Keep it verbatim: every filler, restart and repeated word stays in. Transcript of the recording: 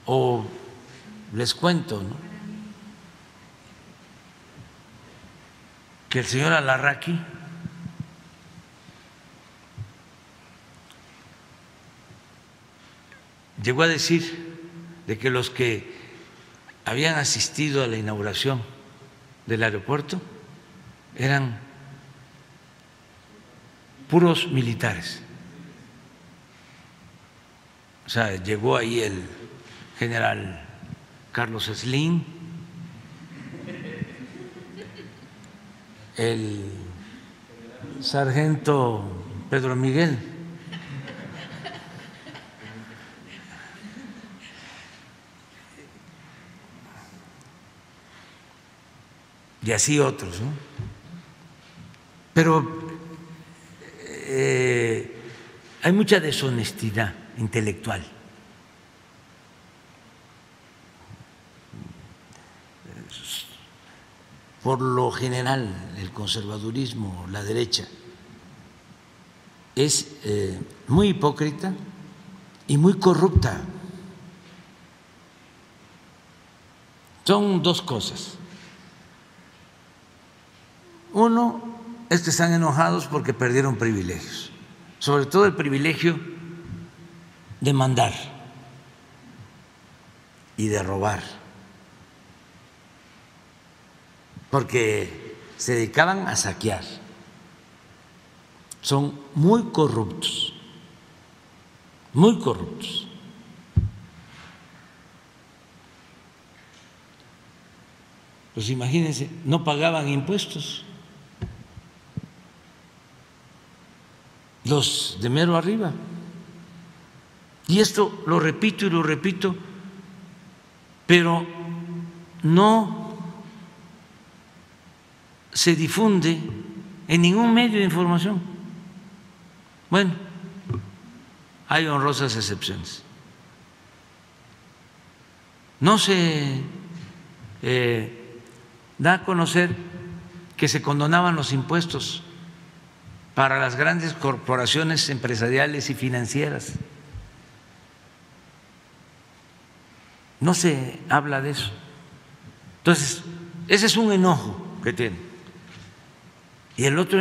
O les cuento, ¿no?, que el señor Alarraqui llegó a decir de que los que habían asistido a la inauguración del aeropuerto eran puros militares. O sea, llegó ahí el general Carlos Slim, el sargento Pedro Miguel, y así otros, ¿no? Pero eh, hay mucha deshonestidad intelectual. Por lo general, el conservadurismo, la derecha, es eh, muy hipócrita y muy corrupta. Son dos cosas. Uno es que están enojados porque perdieron privilegios, sobre todo el privilegio de mandar y de robar, porque se dedicaban a saquear. Son muy corruptos, muy corruptos. Pues imagínense, no pagaban impuestos los de mero arriba. Y esto lo repito y lo repito, pero no se difunde en ningún medio de información. Bueno, hay honrosas excepciones. No se eh, da a conocer que se condonaban los impuestos para las grandes corporaciones empresariales y financieras. No se habla de eso. Entonces, ese es un enojo que tiene. Y el otro